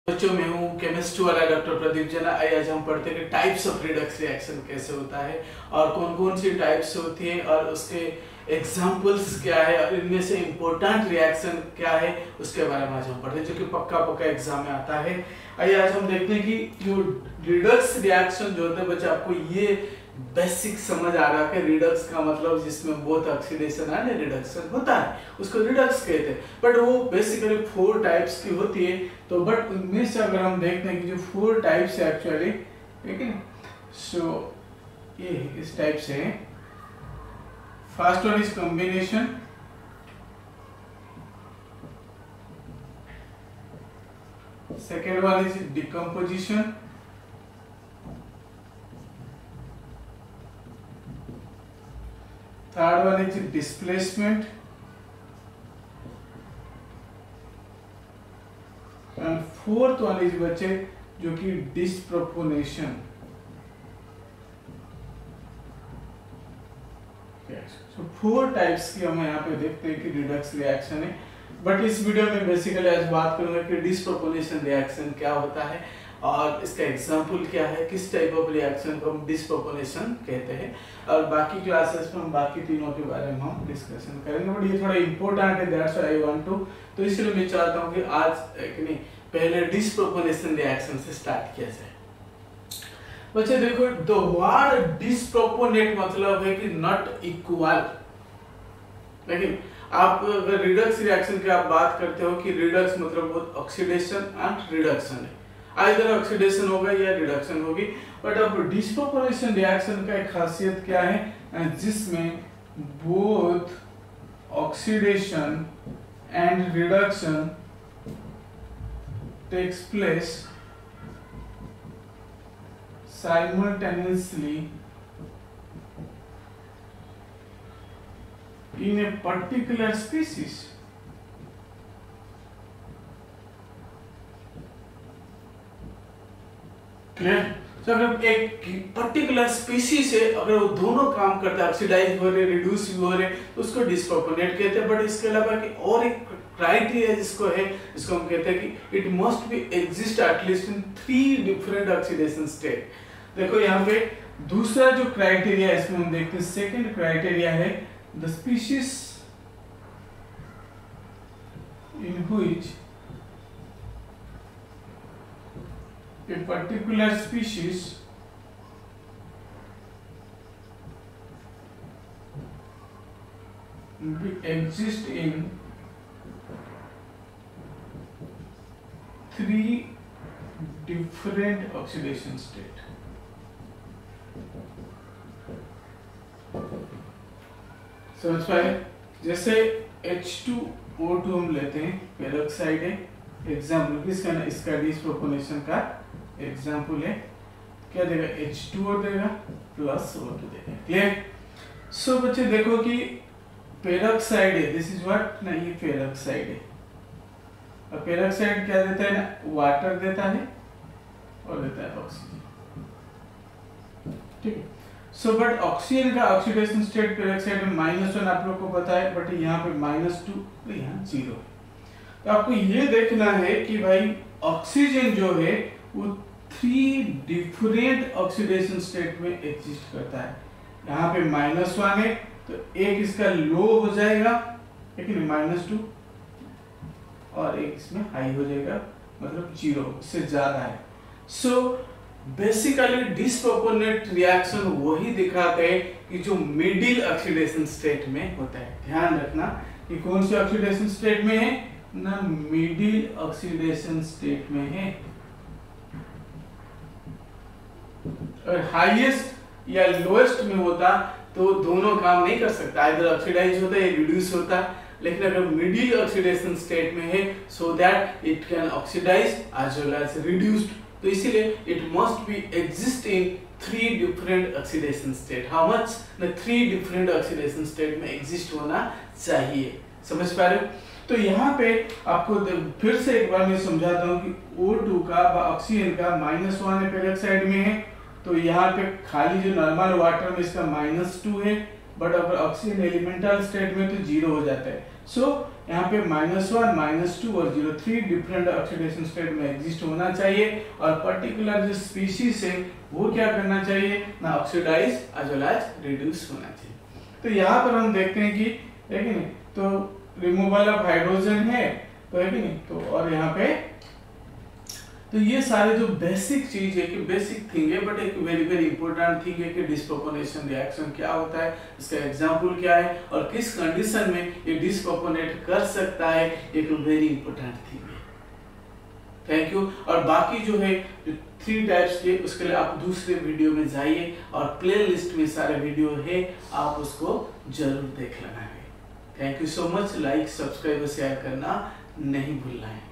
बच्चों में हूँ केमिस्ट्री वाला डॉक्टर प्रदीप जना। आज हम पढ़ते हैं कि टाइप्स ऑफ रिडक्स रिएक्शन कैसे होता है और कौन कौन सी टाइप्स होती है और उसके एग्जांपल्स क्या है और इनमें से इम्पोर्टेंट रिएक्शन क्या है उसके बारे में आज हम पढ़ते हैं, जो कि पक्का एग्जाम में आता है। आइए आज हम देखते हैं कि जो रिडक्स रिएक्शन जो होता है बच्चे, आपको ये बेसिक समझ आ रहा है कि रिडक्स का मतलब जिसमें बोथ ऑक्सीडेशन एंड रिडक्शन होता है उसको रिडक्स कहते हैं। बट वो बेसिकली 4 टाइप्स की होती है। तो बट उनमें से अगर हम देखते हैं कि जो 4 टाइप्स है एक्चुअली, ठीक है, सो ये इस टाइप से है। First one is combination, second one is decomposition, third one is displacement and fourth one is बच्चे जो कि डिस्प्रोपोर्शनेशन। सो 4 टाइप्स की हम यहाँ पे देखते हैं कि रिडक्स रिएक्शन है। बट इस वीडियो में बेसिकली आज बात करूंगा कि डिस्प्रोपोर्शनेशन रिएक्शन क्या होता है और इसका एग्जाम्पल क्या है, किस टाइप ऑफ रिएक्शन को हम डिस्प्रोपोर्शनेशन कहते हैं, और बाकी क्लासेस में हम बाकी तीनों के बारे में हम डिस्कशन करेंगे। बट ये थोड़ा इंपॉर्टेंट है, that's why I want to. तो इसलिए मैं चाहता हूँ कि आज नहीं पहले डिस्प्रोपोर्शनेशन रिएक्शन से स्टार्ट किया जाए। बच्चे देखो, द वर्ड डिस्प्रोपोर्शनेट मतलब है कि नॉट इक्वल। लेकिन आप अगर रिडक्स रिएक्शन की आप बात करते हो कि रिडक्स मतलब बहुत ऑक्सीडेशन एंड रिडक्शन है, आइदर ऑक्सीडेशन होगा या रिडक्शन होगी। बट अब डिस्प्रोपोर्शनेशन रिएक्शन का एक खासियत क्या है, जिसमें both oxidation and reduction takes place simultaneously in a particular species. Clear? तो अगर एक पर्टिकुलर स्पीसीज है, अगर वो दोनों काम करता है, ऑक्सीडाइज हो रहे, रिड्यूस भी हो रहे, तो उसको डिस्प्रोपोर्शनेट कहते हैं। बट इसके अलावा कि और एक क्राइटेरिया जिसको है, जिसको हम कहते हैं कि it must be exist at least in 3 different oxidation state. देखो यहाँ पे दूसरा जो क्राइटेरिया है इसमें हम देखते हैं, सेकंड क्राइटेरिया है the species in which a particular species exist in 3 different oxidation state। समझ पाए? जैसे H2O2 हम लेते हैं, पेरोक्साइड है एग्जाम्पल, किसका ना, इसका डिस्प्रोपोर्शनेशन का एग्जाम्पल है। क्या देगा? H2O देगा प्लस O2 देगा। क्लियर? सो बच्चे देखो कि पेरोक्साइड है, दिस इज व्हाट ना, ये पेरोक्साइड है। और पेरोक्साइड क्या देता है ना, वाटर देता है और देता है ऑक्सीजन। ठीक है। सो बट ऑक्सीजन का ऑक्सीडेशन स्टेट पेरोक्साइड में -1 आप लोग को पता है, बट यहाँ पे -2, तो यहाँ 0 है। तो आपको ये देखना है कि भाई ऑक्सीजन जो है वो 3 डिफरेंट ऑक्सीडेशन स्टेट में एग्जिस्ट करता है। यहाँ पे -1 है तो एक इसका लो हो जाएगा, लेकिन -2, और एक इसमें हाई हो जाएगा, मतलब 0 से ज्यादा है। सो बेसिकली डिस्प्रोपोर्शनेट रिएक्शन वही दिखाते हैं कि जो मिडिल ऑक्सीडेशन स्टेट में होता है। ध्यान रखना कि कौन सी ऑक्सीडेशन स्टेट में है ना, मिडिल ऑक्सीडेशन स्टेट में है। और हाईएस्ट या लोएस्ट में होता तो दोनों काम नहीं कर सकता, आइदर ऑक्सीडाइज होता या रिड्यूस होता। लेकिन अगर मिडिल ऑक्सीडेशन स्टेट में है, so that it can oxidise as well as reduced. तो इसीलिए it must be exist in 3 different oxidation state. How much ना, 3 डिफरेंट ऑक्सीडेशन स्टेट में एग्जिस्ट होना चाहिए। समझ पा रहे हो? तो यहाँ पे आपको फिर से एक बार मैं समझाता हूँ कि O2 का ऑक्सीजन का -1 पेरोक्साइड में है, तो यहाँ पे खाली जो नॉर्मल वाटर में इसका -2 है, बट अगर ऑक्सीजन एलिमेंटल स्टेट में तो 0 हो जाता है। सो यहाँ पे -1, -2 और 0 3 डिफरेंट ऑक्सीडेशन स्टेट में एग्जिस्ट होना चाहिए और पर्टिकुलर जो स्पीशीज है वो क्या करना चाहिए ना oxidise as well as reduce होना चाहिए। तो यहाँ पर हम देखते हैं कि है कि नहीं, तो रिमूवल ऑफ हाइड्रोजन है तो है कि नहीं, तो और यहाँ पे तो ये सारे जो बेसिक चीज है कि बेसिक थिंग है, बट एक वेरी वेरी इंपॉर्टेंट थिंग है कि डिस्प्रोपोर्शनेशन रिएक्शन क्या होता है, इसका एग्जांपल क्या है और किस कंडीशन में ये डिस्प्रोपोर्शनेट कर सकता है, एक वेरी इंपॉर्टेंट थिंग है। Thank you. और बाकी जो है जो 3 टाइप्स के उसके लिए आप दूसरे वीडियो में जाइए और प्लेलिस्ट में सारे वीडियो है, आप उसको जरूर देख लेना है। Thank you so much. Like, subscribe और शेयर करना नहीं भूलना है।